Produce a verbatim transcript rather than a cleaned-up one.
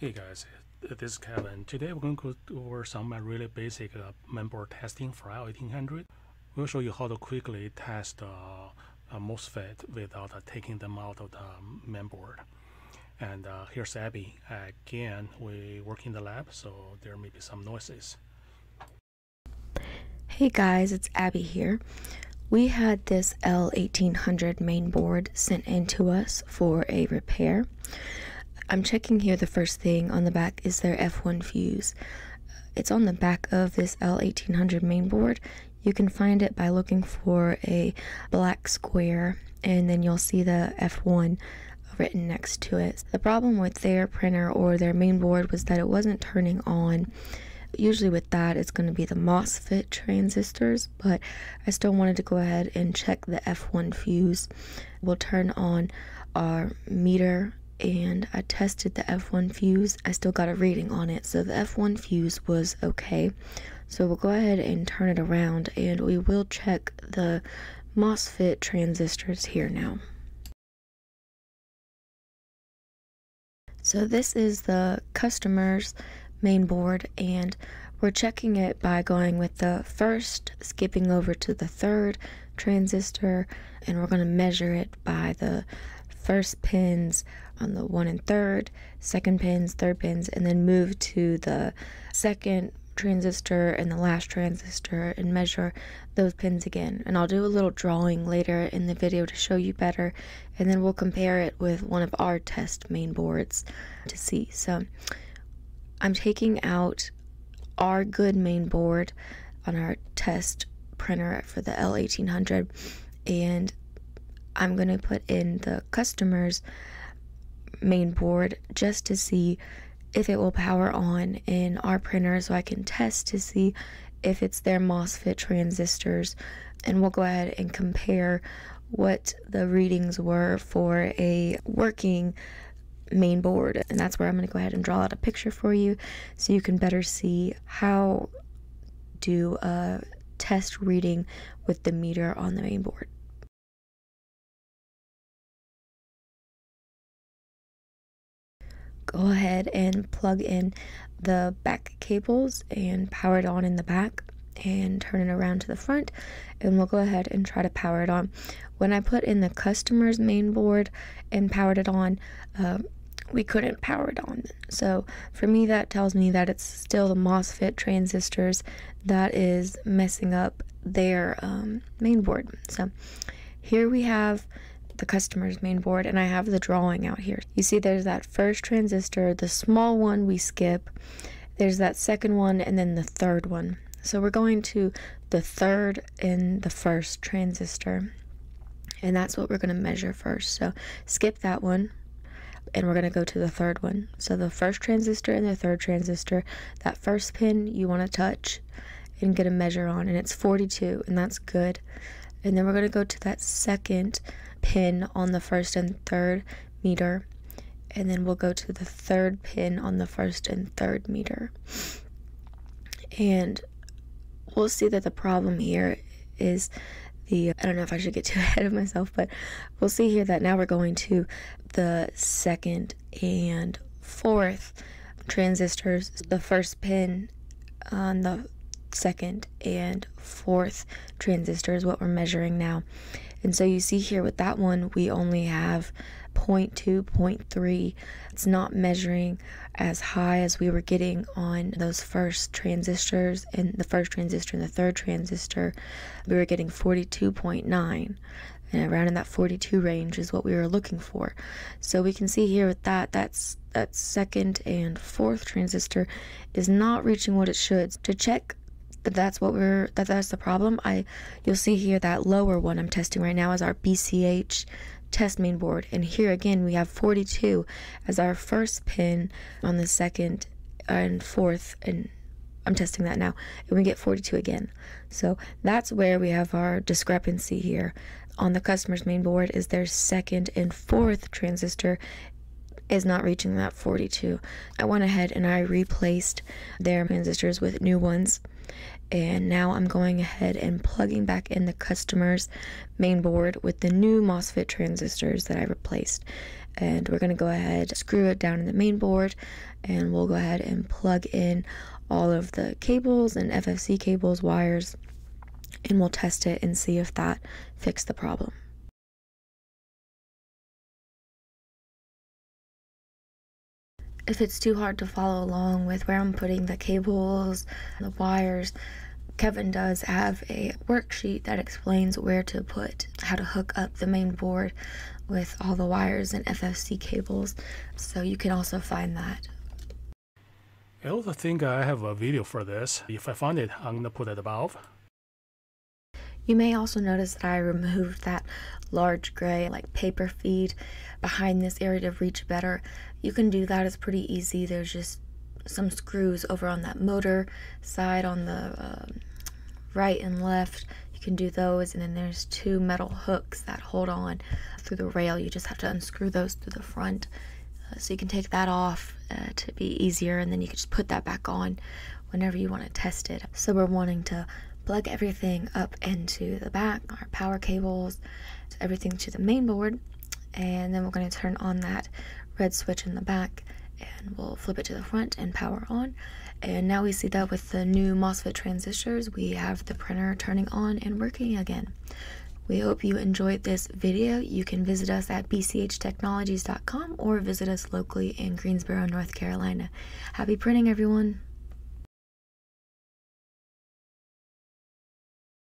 Hey guys, this is Kevin. Today we're going to go over some uh, really basic uh, mainboard testing for L eighteen hundred. We'll show you how to quickly test uh, a MOSFET without uh, taking them out of the mainboard. And uh, here's Abby. Again, we work in the lab, so there may be some noises. Hey guys, it's Abby here. We had this L eighteen hundred mainboard sent in to us for a repair. I'm checking here. The first thing on the back is their F one fuse. It's on the back of this L eighteen hundred mainboard. You can find it by looking for a black square, and then you'll see the F one written next to it. The problem with their printer or their mainboard was that it wasn't turning on. Usually with that, it's going to be the MOSFET transistors, but I still wanted to go ahead and check the F one fuse. We'll turn on our meter, and I tested the F one fuse. I still got a reading on it, so the F one fuse was okay. So we'll go ahead and turn it around, and we will check the MOSFET transistors here now. So this is the customer's mainboard, and we're checking it by going with the first, skipping over to the third transistor, and we're going to measure it by the first pins on the one and third, second pins, third pins, and then move to the second transistor and the last transistor and measure those pins again. And I'll do a little drawing later in the video to show you better, and then we'll compare it with one of our test mainboards to see. So I'm taking out our good mainboard on our test printer for the L eighteen hundred, and I'm going to put in the customer's mainboard just to see if it will power on in our printer, so I can test to see if it's their MOSFET transistors, and we'll go ahead and compare what the readings were for a working mainboard. And that's where I'm going to go ahead and draw out a picture for you so you can better see how do a test reading with the meter on the mainboard. Go ahead and plug in the back cables and power it on in the back, and turn it around to the front, and we'll go ahead and try to power it on. When I put in the customer's mainboard and powered it on, uh, we couldn't power it on. So for me, that tells me that it's still the MOSFET transistors that is messing up their um, mainboard. So here we have the customer's mainboard, and I have the drawing out here. You see there's that first transistor, the small one we skip, there's that second one, and then the third one. So we're going to the third and the first transistor, and that's what we're going to measure first. So skip that one, and we're going to go to the third one. So the first transistor and the third transistor, that first pin you want to touch and get a measure on, and it's forty-two, and that's good. And then we're going to go to that second pin on the first and third meter, and then we'll go to the third pin on the first and third meter. And we'll see that the problem here is the, I don't know if I should get too ahead of myself, but we'll see here that now we're going to the second and fourth transistors. The first pin on the second and fourth transistor is what we're measuring now. And so you see here with that one, we only have zero point two, zero point three. It's not measuring as high as we were getting on those first transistors, and the first transistor and the third transistor, we were getting forty-two point nine. And around in that forty-two range is what we were looking for. So we can see here with that, that's that second and fourth transistor is not reaching what it should. To check that that's what we're that that's the problem, I you'll see here that lower one I'm testing right now is our B C H test mainboard, and here again we have forty-two as our first pin on the second and fourth, and I'm testing that now, and we get forty-two again. So that's where we have our discrepancy here. On the customer's mainboard is their second and fourth transistor is not reaching that forty-two. I went ahead and I replaced their transistors with new ones, and now I'm going ahead and plugging back in the customer's mainboard with the new MOSFET transistors that I replaced. and we're going to go ahead, screw it down in the main board, and we'll go ahead and plug in all of the cables and F F C cables, wires, and we'll test it and see if that fixed the problem. If it's too hard to follow along with where I'm putting the cables, the wires, Kevin does have a worksheet that explains where to put, how to hook up the main board with all the wires and F F C cables, so you can also find that. I also think I have a video for this. If I find it, I'm going to put it above. You may also notice that I removed that large gray like paper feed behind this area to reach better. You can do that, it's pretty easy. There's just some screws over on that motor side on the uh, right and left. You can do those, and then there's two metal hooks that hold on through the rail. You just have to unscrew those through the front, uh, so you can take that off uh, to be easier, and then you can just put that back on whenever you want to test it. So we're wanting to plug everything up into the back, our power cables, everything to the main board, and then we're going to turn on that red switch in the back, and we'll flip it to the front and power on. And now we see that with the new MOSFET transistors, we have the printer turning on and working again. We hope you enjoyed this video. You can visit us at B C H technologies dot com or visit us locally in Greensboro, North Carolina. Happy printing, everyone!